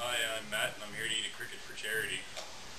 Hi, I'm Matt, and I'm here to eat a cricket for charity.